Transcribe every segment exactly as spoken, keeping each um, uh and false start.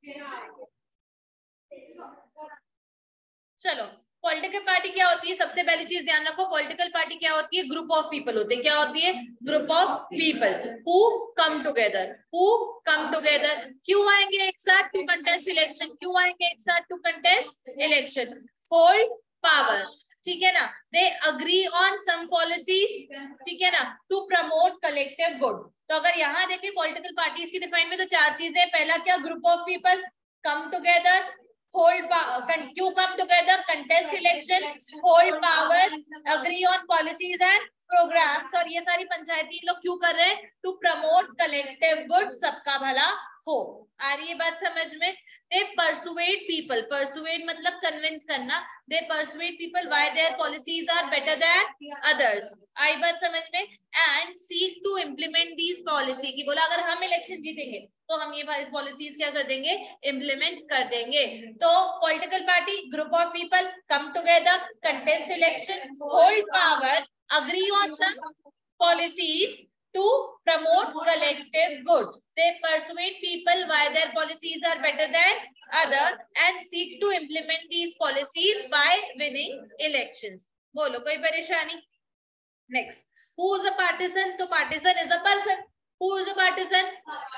चलो, political party क्या होती है? सबसे पहली चीज ध्यान रखो, पॉलिटिकल पार्टी क्या होती है? ग्रुप ऑफ पीपल होते हैं। क्या होती है? Group of people who come together, who come together. क्यों आएंगे एक साथ? To contest election. क्यों आएंगे एक साथ? To contest election. Hold power, ठीक है ना। They agree on some policies, ठीक है ना, टू प्रमोट कलेक्टिव गुड। तो अगर यहाँ देखें पॉलिटिकल पार्टीज की डिफाइन में, तो चार चीजें। पहला क्या? Group of people, come together, hold क्यों come together, contest election, hold power, agree on policies and programs। और ये सारी पंचायती लोग क्यों कर रहे हैं? टू प्रमोट कलेक्टिव गुड, सबका भला हो। आ रही है बात समझ में? दे परसुएट पीपल, परसुएट मतलब कन्विंस करना। They persuade people why their policies are better than others. आई बात समझ में? And seek to implement these policy, की बोला अगर हम इलेक्शन जीतेंगे तो हम ये पॉलिसीज क्या कर देंगे? इम्प्लीमेंट कर देंगे। तो political party, group of people, come together, contest election, hold power, agree on some policies to promote collective good. They persuade people why their policies are better than others and seek to implement these policies by winning elections. बोलो कोई परेशानी? Next, who is a partisan? तो partisan is a person. Who is a partisan?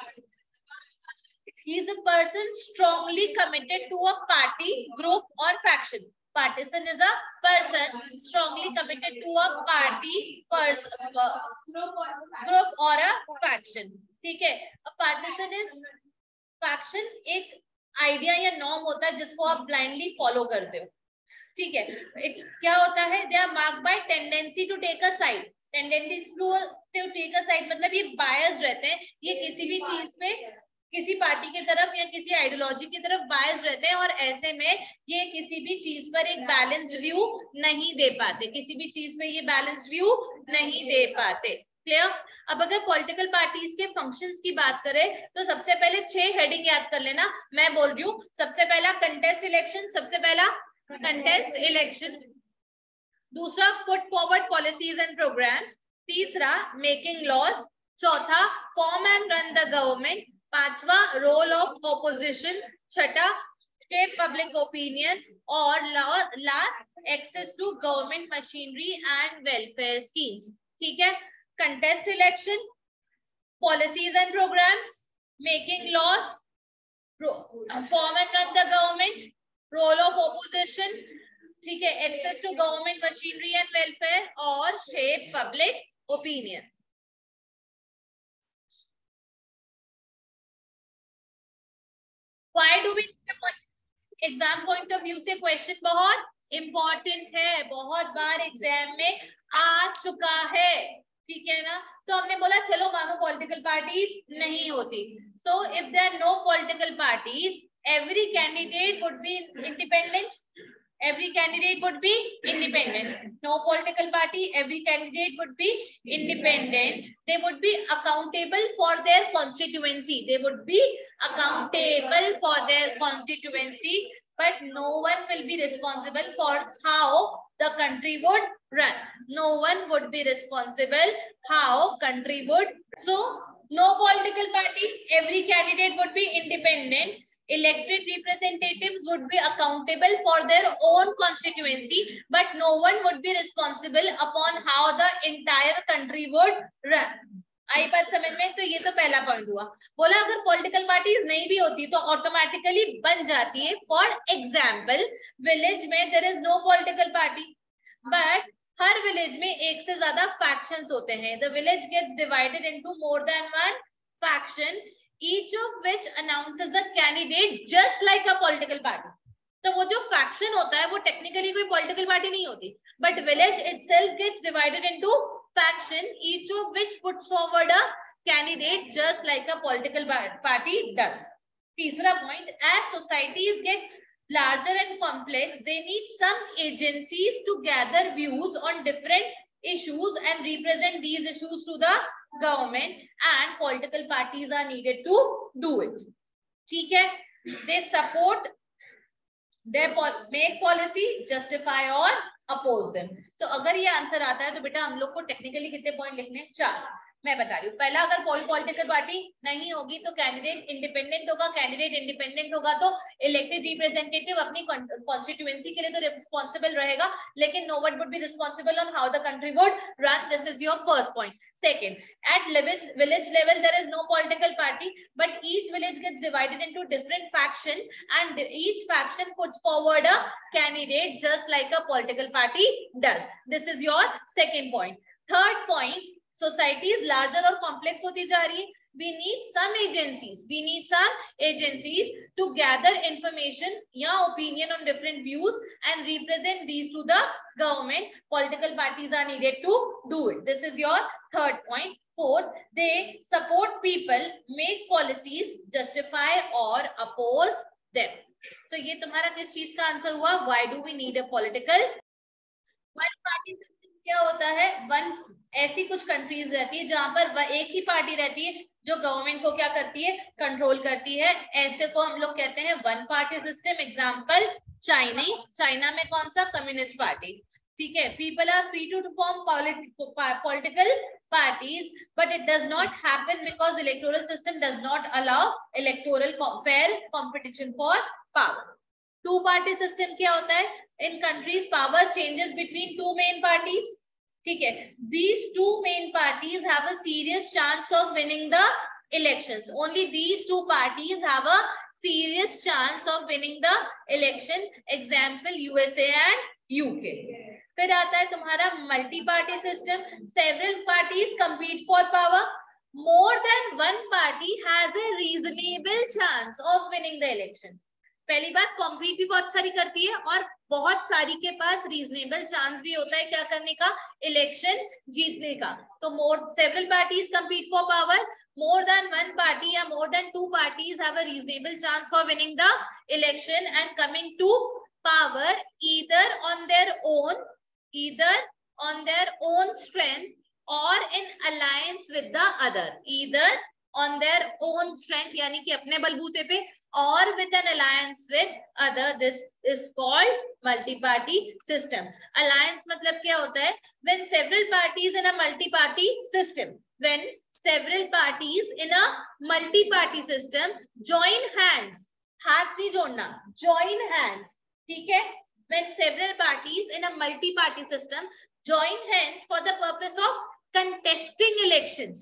He is a person strongly committed to a party, group or faction. Partisan is a person strongly committed to a party, person, group or a faction. ठीक है? A partisan is faction एक idea या norm होता है जिसको आप blindly follow करते हो। ठीक है? It, क्या होता है? They are marked by tendency to take a side. Tendency to take a side मतलब ये बायस्ड रहते हैं, ये किसी भी चीज पे, किसी पार्टी की तरफ या किसी आइडियोलॉजी की तरफ बायस्ड रहते हैं, और ऐसे में ये किसी भी चीज पर एक बैलेंस्ड व्यू नहीं दे पाते, किसी भी चीज में ये बैलेंस्ड व्यू नहीं दे पाते। क्लियर? अब अगर पॉलिटिकल पार्टीज के फंक्शंस की बात करें तो सबसे पहले छह हेडिंग याद कर लेना, मैं बोल रही हूँ। सबसे पहला कंटेस्ट इलेक्शन, सबसे पहला कंटेस्ट इलेक्शन। दूसरा put forward policies and programmes. तीसरा मेकिंग लॉज। चौथा form and run the government. पांचवा रोल ऑफ ऑपोजिशन। छठा शेप पब्लिक ओपिनियन। और last access to government machinery and welfare schemes. ठीक है? Contest election, policies and programmes, making laws, form and run the government, role of opposition, ठीक है, access to government machinery and welfare, और shape public opinion. Why do we exam point of view से question बहुत important है, बहुत बार exam में आ चुका है। ठीक है ना? तो हमने बोला चलो मानो पॉलिटिकल पार्टीज नहीं होती, so if there are no political parties, every candidate would be independent. Every candidate would be independent. No political party, every candidate would be independent. They would be accountable for their constituency. They would be accountable for their constituency, but no one will be responsible for how the country would run. No one would be responsible how country would. So, no political party, every candidate would be independent. Elected representatives would be accountable for their own constituency, but no one would be responsible upon how the entire country would run. आई बात समझ में? तो ये तो पहला point हुआ। बोला अगर पॉलिटिकल पार्टीज नहीं भी होती तो ऑटोमेटिकली बन जाती है। फॉर एग्जाम्पल, विलेज में there is no political party, but हर विलेज में एक से ज्यादा फैक्शंस होते हैं। The village gets divided into more than one faction, each of which announces a candidate just like a political party. तो वो जो faction होता है वो टेक्निकली कोई political party नहीं होती, but village itself gets divided into faction, each of which puts forward a candidate just like a political party does. तीसरा point, as societies get larger and complex, they need some agencies to gather views on different issues and represent these issues to the government, and political parties are needed to do it. ठीक है? They support, they make policy, justify or oppose them. तो अगर ये answer आता है तो बेटा हम लोग को टेक्निकली कितने पॉइंट लिखने हैं? चार। मैं बता रही हूँ। पहला, अगर कोई पॉलिटिकल पार्टी नहीं होगी तो कैंडिडेट इंडिपेंडेंट होगा, कैंडिडेट इंडिपेंडेंट होगा तो इलेक्टेड रिप्रेजेंटेटिव अपनी कॉन्स्टिट्यूएंसी के लिए तो रिस्पॉन्सिबल रहेगा, लेकिन no one would be responsible on how the country would run. This is your first point. Second, at village village level there is no political party, but each village gets divided into different faction and each faction puts forward a candidate just like a political party does. This is your second point. Third point, society is larger और complex होती जा रही है. We need some agencies. We need some agencies to gather information या opinion on different views and represent these to the government. Political parties are needed to do it. This is your third point. Fourth, they support people, make policies, justify or oppose them. So ये तुम्हारा किस चीज का answer हुआ? Why do we need a political? One party system क्या होता है? One ऐसी कुछ कंट्रीज रहती है जहां पर एक ही पार्टी रहती है जो गवर्नमेंट को क्या करती है? कंट्रोल करती है. ऐसे को हम लोग कहते हैं one party system. Example China. China में कौन सा? Communist party. ठीक है. People are free to form political parties, but it does not happen because electoral system does not allow electoral fair competition for power. Two party system क्या होता है? In countries power changes between two main parties. ठीक है. These two main parties have a serious chance of winning the elections. Only these two parties have a serious chance of winning the election. Example U S A and U K. फिर आता है तुम्हारा multi party system. Several parties compete for power. More than one party has a reasonable chance of winning the election. पहली बात, compete भी बहुत सारी करती है और बहुत सारी के पास रीजनेबल चांस भी होता है क्या करने का? इलेक्शन जीतने का. तो more several parties compete for power. More than one party or more than two parties have a reasonable chance for winning the election and coming to power either on their own, either on their own strength or in alliance with the other. Either on their own strength यानी कि अपने बलबूते पे or with an alliance with other. This is called multi-party system. Alliance मतलब क्या होता है? When several parties in a multi-party system, when several parties in a multi-party system join hands. हाथ नहीं जोड़ना, join hands. ठीक है. When several parties in a multi-party system join hands for the purpose of contesting elections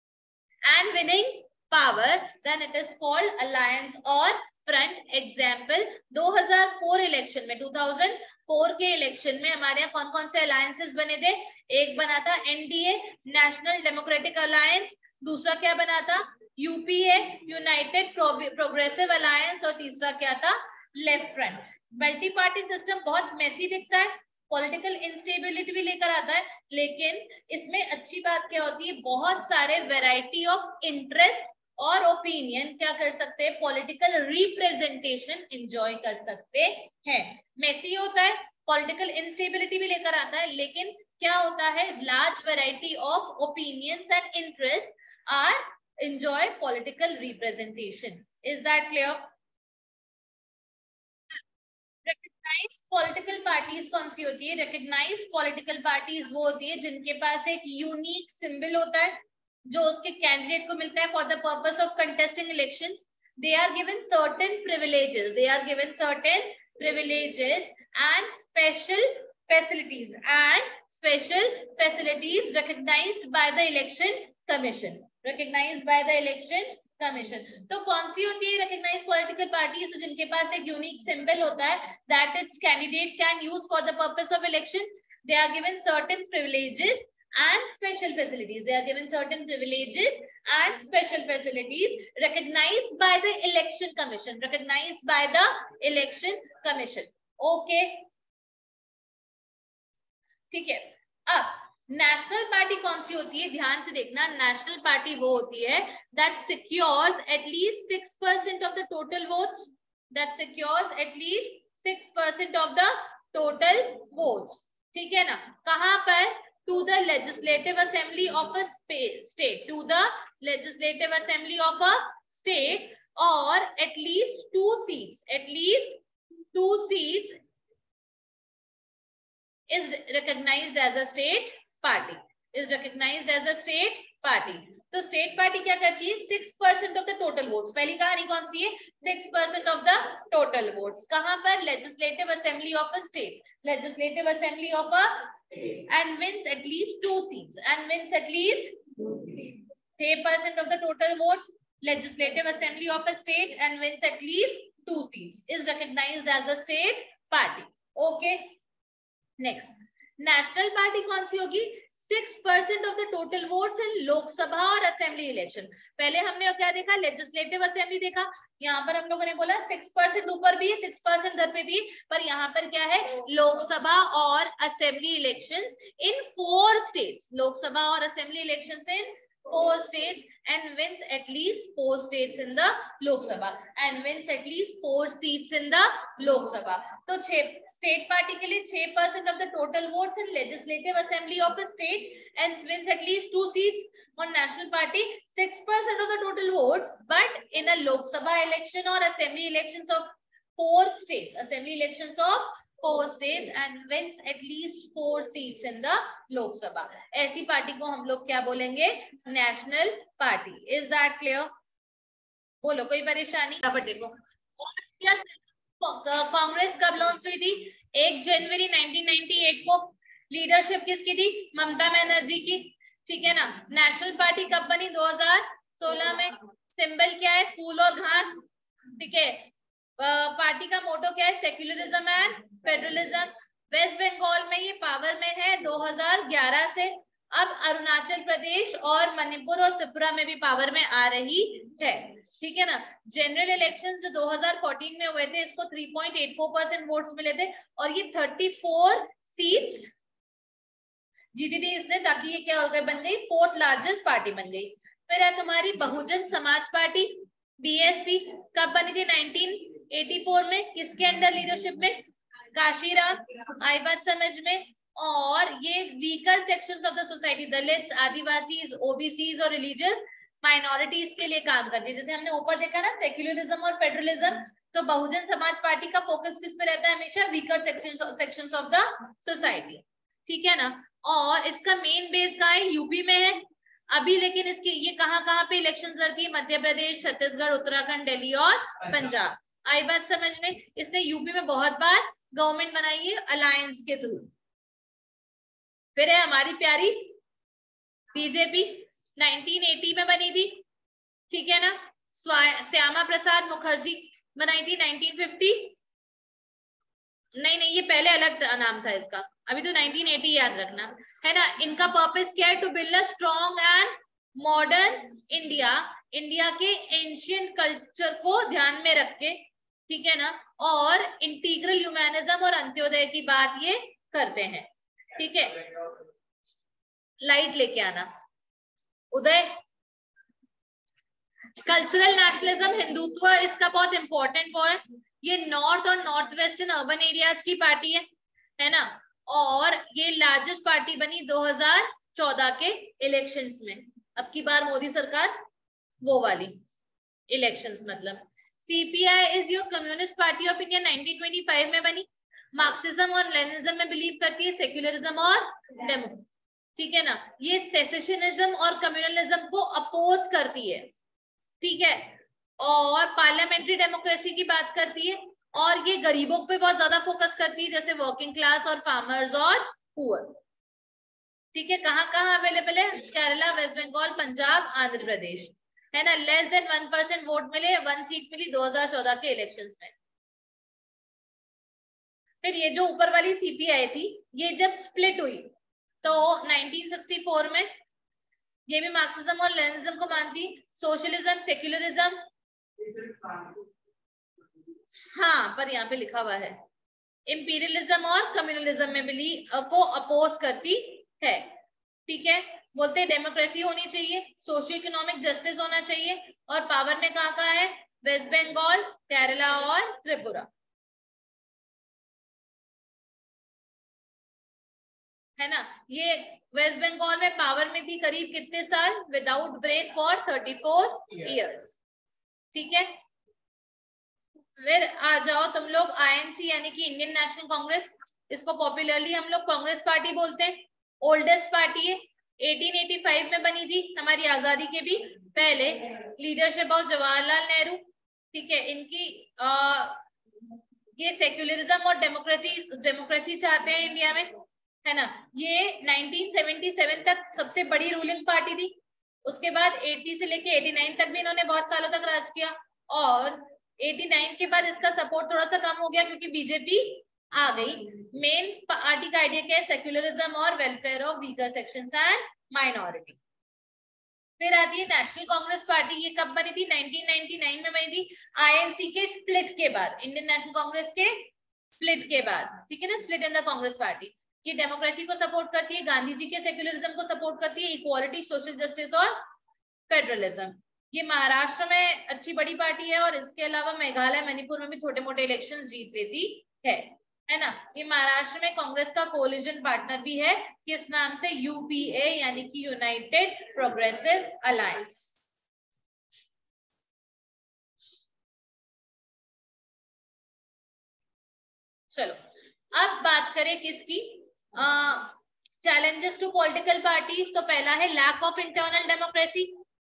and winning power, then it is called alliance or front. Example दो हज़ार चार election में, दो हज़ार चार के इलेक्शन में हमारे यहाँ कौन कौन से अलायंसेस बने थे? एक बना था एनडीए, नेशनल डेमोक्रेटिक अलायंस. दूसरा क्या बना था? UPA, United Progressive Alliance. और तीसरा क्या था? Left Front. Multi party system बहुत मेसी दिखता है, पॉलिटिकल इंस्टेबिलिटी भी लेकर आता है, लेकिन इसमें अच्छी बात क्या होती है? बहुत सारे वैरायटी ऑफ इंटरेस्ट और ओपिनियन क्या कर सकते हैं? पॉलिटिकल रिप्रेजेंटेशन एंजॉय कर सकते हैं. मेसी होता है, पॉलिटिकल इंस्टेबिलिटी भी लेकर आता है, लेकिन क्या होता है? Large variety of opinions and interest are enjoy political representation. Is that clear? Recognised political parties कौन सी होती है? रिकग्नाइज्ड पॉलिटिकल पार्टीज वो होती है जिनके पास एक यूनिक सिंबल होता है जो उसके कैंडिडेट को मिलता है for the purpose of contesting elections. They are given certain privileges. They are given certain privileges and special facilities and special facilities recognized by the election commission. Recognized by the election commission. तो कौन सी होती है recognized political parties? तो जिनके पास एक unique symbol होता है that its candidate can use for the purpose of election. They are given certain privileges and special facilities. They are given certain privileges and special facilities recognized by the election commission. Recognized by the election commission. Okay. ठीक है. अब national party कौन सी होती है? ध्यान से देखना. नेशनल पार्टी वो होती है that secures at least six percent of the total votes. That secures at least six percent of the total votes. ठीक है ना? कहां पर? To the legislative assembly of a state. To the legislative assembly of a state, or at least two seats. At least two seats is recognized as a state party. Is recognised as a state party. तो state party क्या करती है, six percent of the total votes. पहली कहानी कौन सी है, six percent of the total votes. कहां पर, legislative assembly of a state, legislative assembly of a, and wins at least two seats, and wins at least छह percent of the total votes, legislative assembly of a state and wins at least two seats is recognized as a state party. Okay, next, national party कौन सी होगी, six percent of the total votes in Lok Sabha और assembly election. पहले हमने क्या देखा, legislative assembly देखा, यहाँ पर हम लोगों ने बोला सिक्स परसेंट ऊपर भी है, सिक्स परसेंट इधर पे भी, पर यहाँ पर क्या है, लोकसभा और assembly elections in four states, Lok Sabha और assembly elections in four states and wins at least four states in the Lok Sabha and wins at least four seats in the Lok Sabha. तो छह स्टेट पार्टी के लिए छह percent of the total votes in legislative assembly of a state and wins at least two seats. On national party six percent of the total votes, but in a Lok Sabha election or assembly elections of four states, assembly elections of four states and wins at least four seats in the Lok Sabha. ऐसी party को हम लोग क्या बोलेंगे, national party. Is that clear? बोलो, कोई परेशानी? पटेल को कांग्रेस कब लॉन्च हुई थी, एक जनवरी नाइनटीन नाइंटी एट को। लीडरशिप किसकी थी, ममता बनर्जी की, ठीक है ना। नेशनल पार्टी कब बनी, दो हज़ार सोलह में। सिंबल क्या है, फूल और घास, ठीक है। पार्टी का मोटो क्या है, secularism and federalism. West Bengal में ये पावर में है दो हज़ार ग्यारह से। अब अरुणाचल प्रदेश और मणिपुर और त्रिपुरा में भी पावर में आ रही है, ठीक है ना। जनरल इलेक्शंस दो हज़ार चौदह में हुए थे, इसको तीन पॉइंट आठ चार परसेंट वोट्स मिले थे और ये चौंतीस सीट्स जीती थी इसने, ताकि ये क्या हो गई, बन गई फोर्थ लार्जेस्ट पार्टी बन गई। फिर है तुम्हारी बहुजन समाज पार्टी, बीएसपी, कब बनी थी, नाइनटीन एटी फोर में। किसके अंडर लीडरशिप में, काशीराम। आई बात समझ में? और ये weaker sections of the society, Dalits, Adivasis, OBCs और रिलीजियस माइनॉरिटीज के लिए काम करती है। जैसे हमने ऊपर देखा ना, सेक्युलरिज्म और फेडरलिज्म, तो बहुजन समाज पार्टी का फोकस किस पे रहता है हमेशा, weaker sections sections of the society, ठीक है ना। और इसका मेन बेस कहाँ है, यूपी में है अभी, लेकिन इसके ये कहाँ कहाँ पे इलेक्शन लड़ती है, मध्य प्रदेश, छत्तीसगढ़, उत्तराखंड, दिल्ली और पंजाब। आई बात समझ में? इसने यूपी में बहुत बार गवर्नमेंट बनाई है अलायंस के थ्रू। फिर है हमारी प्यारी बीजेपी, नाइनटीन एटी में बनी थी, ठीक है ना। श्यामा प्रसाद मुखर्जी बनाई थी नाइनटीन फिफ्टी, नहीं नहीं ये पहले अलग नाम था इसका, अभी तो नाइनटीन एटी याद रखना है ना। इनका पर्पस क्या है, to build a strong and modern India, India के एंशियंट कल्चर को ध्यान में रख के, ठीक है ना। और इंटीग्रल ह्यूमैनिज्म और अंत्योदय की बात ये करते हैं, ठीक है। लाइट लेके आना उदय। कल्चरल नेशनलिज्म, हिंदुत्व इसका बहुत इंपॉर्टेंट वो है। ये नॉर्थ और नॉर्थ वेस्टर्न अर्बन एरियाज की पार्टी है, है ना। और ये लार्जेस्ट पार्टी बनी दो हज़ार चौदह के इलेक्शंस में। अब की बार मोदी सरकार वो वाली इलेक्शंस, मतलब CPI is your Communist Party of India, nineteen twenty five में बनी। मार्क्सिज्म और लेनिनिज्म में बिलीव करती है, सेक्युलरिज्म और डेमोक्रेसी, ठीक है ना। ये सेसेशनिज्म और कम्युनलिज्म को अपोज करती है, ठीक है। और पार्लियामेंट्री डेमोक्रेसी की बात करती है, और ये गरीबों पे बहुत ज्यादा फोकस करती है, जैसे वर्किंग क्लास और फार्मर्स और पुअर, ठीक है। कहाँ कहाँ अवेलेबल है, केरला, वेस्ट बंगाल, पंजाब, आंध्र प्रदेश, है ना। Less than one percent vote मिले, वन सीट मिली दो हज़ार चौदह के इलेक्शंस में। फिर ये जो ऊपर वाली सीपीआई थी, ये जब स्प्लिट हुई तो नाइनटीन सिक्सटी फोर में, ये भी मार्क्सिज्म और लेनिनिज्म को मानती, सोशलिज्म, सेक्युलरिज्म, हाँ पर यहाँ पे लिखा हुआ है इंपीरियलिज्म और कम्युनलिज्म में बिलीव को अपोज करती है, ठीक है। बोलते हैं डेमोक्रेसी होनी चाहिए, सोशियो इकोनॉमिक जस्टिस होना चाहिए, और पावर में कहाँ कहाँ है, वेस्ट बंगाल, केरला और त्रिपुरा, है ना। ये वेस्ट बंगाल में पावर में थी करीब कितने साल, without break for thirty four years, ठीक है। फिर आ जाओ तुम लोग आईएनसी यानी कि इंडियन नेशनल कांग्रेस, इसको पॉपुलरली हम लोग कांग्रेस पार्टी बोलते हैं। ओल्डेस्ट पार्टी है, अठारह सौ पचासी में बनी थी, हमारी आजादी के भी पहले, लीडरशिप ऑफ जवाहरलाल नेहरू, ठीक है। इनकी आ, ये सेक्युलरिज्म और डेमोक्रेसी डेमोक्रेसी चाहते हैं इंडिया में, है ना। ये उन्नीस सौ सतहत्तर तक सबसे बड़ी रूलिंग पार्टी थी। उसके बाद अस्सी से लेके नवासी तक भी इन्होंने बहुत सालों तक राज किया, और नवासी के बाद इसका सपोर्ट थोड़ा सा कम हो गया क्योंकि बीजेपी आ गई। मेन पार्टी का आइडिया क्या है? सेक्युलरिज्म और welfare of weaker sections and minority. फिर आती है नेशनल कांग्रेस पार्टी। ये कब बनी थी? नाइनटीन नाइंटी नाइन में बनी थी, आईएनसी के स्प्लिट के बाद, इंडियन नेशनल कांग्रेस के स्प्लिट के बाद, ठीक है ना, split in the Congress party. ये डेमोक्रेसी को सपोर्ट करती है, गांधी जी के सेक्युलरिज्म को सपोर्ट करती है, इक्वालिटी, सोशल जस्टिस और फेडरलिज्म। ये महाराष्ट्र में अच्छी बड़ी पार्टी है, और इसके अलावा मेघालय, मणिपुर में भी छोटे मोटे इलेक्शंस जीत लेती है, है ना। ये महाराष्ट्र में कांग्रेस का कोलिजन पार्टनर भी है, किस नाम से? यूपीए, यानी कि यूनाइटेड प्रोग्रेसिव अलायंस। चलो अब बात करें किसकी, चैलेंजेस टू पॉलिटिकल पार्टीज। तो पहला है लैक ऑफ इंटरनल डेमोक्रेसी,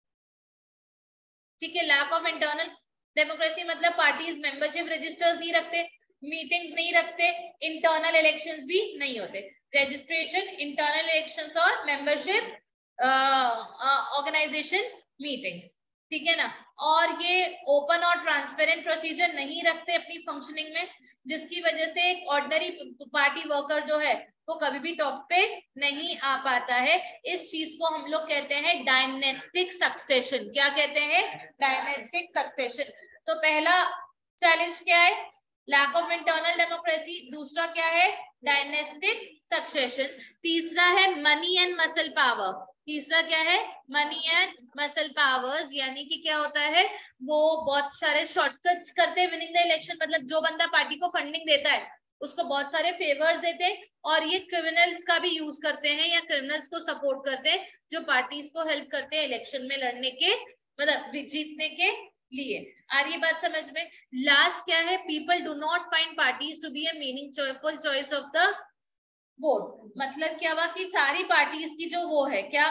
ठीक है। लैक ऑफ इंटरनल डेमोक्रेसी मतलब पार्टीज मेंबरशिप रजिस्टर्स नहीं रखते, मीटिंग्स नहीं रखते, इंटरनल इलेक्शंस भी नहीं होते। रजिस्ट्रेशन, इंटरनल इलेक्शंस और मेंबरशिप ऑर्गेनाइजेशन मीटिंग्स, ठीक है ना। और ये ओपन और ट्रांसपेरेंट प्रोसीजर नहीं रखते अपनी फंक्शनिंग में, जिसकी वजह से एक ऑर्डिनरी पार्टी वर्कर जो है वो कभी भी टॉप पे नहीं आ पाता है। इस चीज को हम लोग कहते हैं डायनेस्टिक सक्सेशन। क्या कहते हैं? Dynastic succession. तो पहला चैलेंज क्या है? Lack of internal democracy. दूसरा क्या है? Dynastic succession. तीसरा है मनी एंड मसल पावर। तीसरा क्या है? मनी एंड मसल पावर्स, यानी कि क्या होता है, वो बहुत सारे शॉर्टकट्स करते हैं विनिंग द इलेक्शन। मतलब जो बंदा पार्टी को फंडिंग देता है उसको बहुत सारे फेवर्स देते हैं, और ये क्रिमिनल्स का भी यूज करते हैं, या क्रिमिनल्स को सपोर्ट करते हैं जो पार्टीज को हेल्प करते हैं इलेक्शन में लड़ने के, मतलब जीतने के लिए। आ रही बात समझ में? लास्ट क्या है? People do not find parties to be a meaningful choice of the vote. मतलब क्या हुआ कि सारी पार्टीज की जो वो है क्या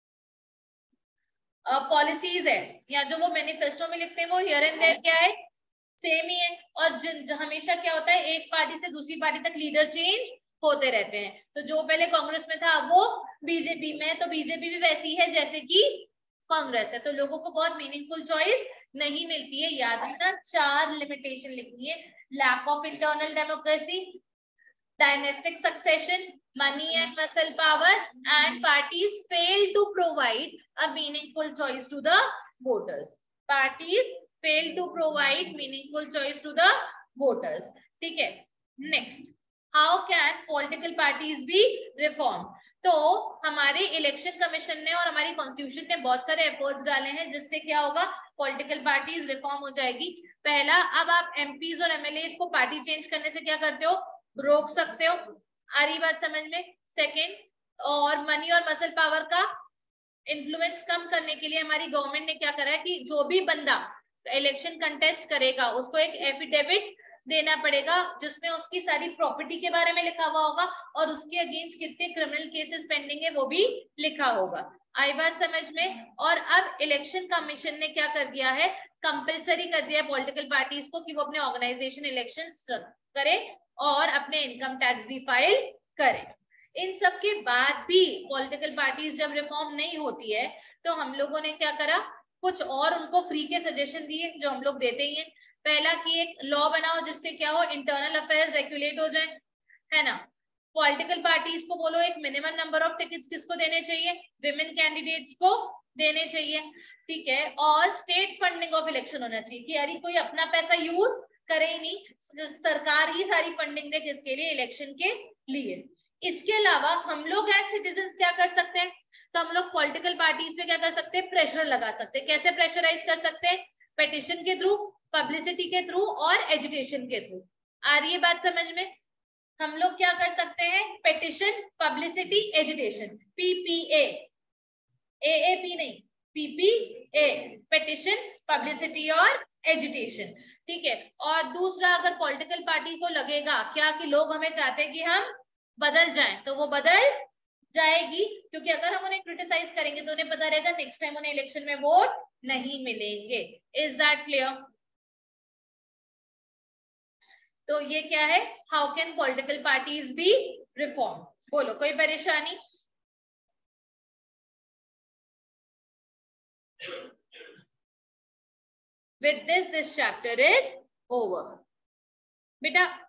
पॉलिसीज uh, है, या जो वो मैनिफेस्टो में लिखते हैं, वो हियर एंड देयर क्या है? सेम ही है। और जिन हमेशा क्या होता है, एक पार्टी से दूसरी पार्टी तक लीडर चेंज होते रहते हैं। तो जो पहले कांग्रेस में था वो बीजेपी में, तो बीजेपी भी वैसी है जैसे कि कांग्रेस है। तो लोगों को बहुत मीनिंगफुल चॉइस नहीं मिलती है। याद रखना, चार लिमिटेशन लिखनी है। Lack of internal democracy, dynastic succession, money and muscle power, and parties fail to provide a meaningful choice to the voters. Parties fail to provide meaningful choice to the voters. ठीक है। Next, how can political parties be reformed? तो हमारे election commission ने और हमारी constitution ने बहुत सारे एफर्ट्स डाले हैं जिससे क्या होगा, पॉलिटिकल पार्टीज रिफॉर्म हो जाएगी। पहला, अब आप एमपीज और एमएलए को पार्टी चेंज करने से क्या करते हो? रोक सकते हो। आ रही बात समझ में? सेकेंड, और मनी और मसल पावर का इन्फ्लुएंस कम करने के लिए हमारी गवर्नमेंट ने क्या करा है कि जो भी बंदा इलेक्शन कंटेस्ट करेगा उसको एक एफिडेविट देना पड़ेगा जिसमें उसकी सारी प्रॉपर्टी के बारे में लिखा हुआ होगा और उसके अगेंस्ट कितने क्रिमिनल केसेस पेंडिंग है वो भी लिखा होगा। आई बात समझ में? और अब इलेक्शन कमीशन ने क्या कर दिया है, कंपलसरी कर दिया है पॉलिटिकल पार्टीज को कि वो अपने ऑर्गेनाइजेशन इलेक्शंस करे और अपने इनकम टैक्स भी फाइल करे। इन सब के बाद भी पॉलिटिकल पार्टीज जब रिफॉर्म नहीं होती है तो हम लोगों ने क्या करा, कुछ और उनको फ्री के सजेशन दिए जो हम लोग देते ही हैं। पहला कि एक लॉ बनाओ जिससे क्या हो, इंटरनल अफेयर्स रेगुलेट हो जाए, है ना। पॉलिटिकल पार्टीज को बोलो एक मिनिमम नंबर ऑफ टिकट्स किसको देने चाहिए, विमेन कैंडिडेट्स को देने चाहिए, ठीक है। और स्टेट फंडिंग ऑफ इलेक्शन होना चाहिए कि यार कोई अपना पैसा यूज करे ही नहीं, सरकार ही सारी फंडिंग दे किसके लिए, इलेक्शन के लिए। इसके अलावा हम लोग एज सिटीजन क्या कर सकते हैं, तो हम लोग पॉलिटिकल पार्टीज पे क्या कर सकते हैं, प्रेशर लगा सकते हैं। कैसे प्रेशराइज कर सकते हैं, पिटीशन के थ्रू, पब्लिसिटी के थ्रू और एजुटेशन के थ्रू। आ रही है बात समझ में? हम लोग क्या कर सकते हैं, petition, publicity, agitation, PPA, AAP नहीं, पीपीए, पिटीशन, पब्लिसिटी और एजुटेशन, ठीक है। और दूसरा, अगर पॉलिटिकल पार्टी को लगेगा क्या कि लोग हमें चाहते हैं कि हम बदल जाएं, तो वो बदल जाएगी, क्योंकि अगर हम उन्हें क्रिटिसाइज करेंगे तो उन्हें पता रहेगा नेक्स्ट टाइम उन्हें इलेक्शन में वोट नहीं मिलेंगे। Is that clear? तो ये क्या है, how can political parties be reform? बोलो, कोई परेशानी? With this, this chapter is over. बेटा